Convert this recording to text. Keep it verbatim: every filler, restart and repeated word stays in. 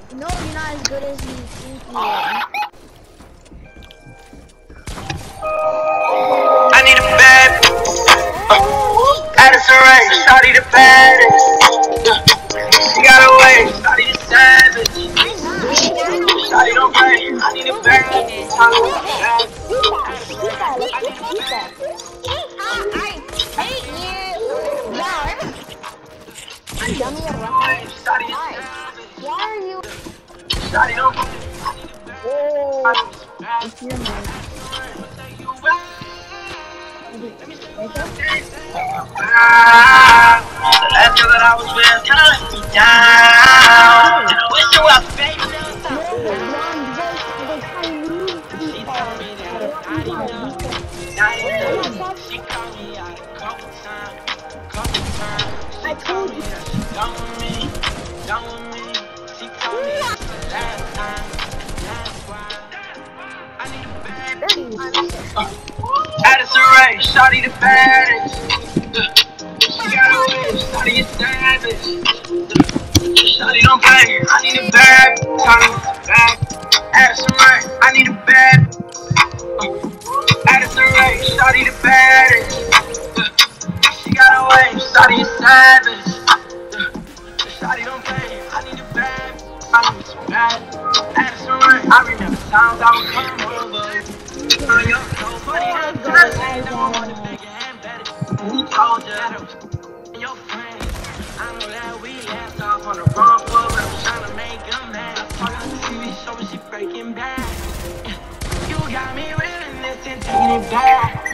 No, you're not as good as you think you are. I need a bad uh, Addison Rae, shawty the baddest. She got a way, shawty the savage. Shawty don't play, I need a bad. Eat that, eat that, let's just eat that. I hate you. No, I'm done with your Why? Why are you? Shawty don't play. Oh, it's your man. Ah, the last girl that I was with kinda let me down. And I wish you well, baby. She called me out a couple times, couple times. She told me that she done with me, done with me. She told me it's the last time, that's why I need a bad. Addison Rae, shawty the baddest. She got a way, shawty is savage. Shawty don't play, I need a bad. Bad. Addison Rae, I need a bad. Addison Rae, shawty the baddest. She got a way, shawty is savage. Shawty don't play, I need a bad. I need some bad. Addison Rae, I remember times I would come over. Nobody else say no one wanted bigger and better. Who told you that it was your friend? I know that we left off on the wrong foot, but I'm trying to make them mad. Talking on the T V show, but she breaking bad. You got me reminiscing, taking it back.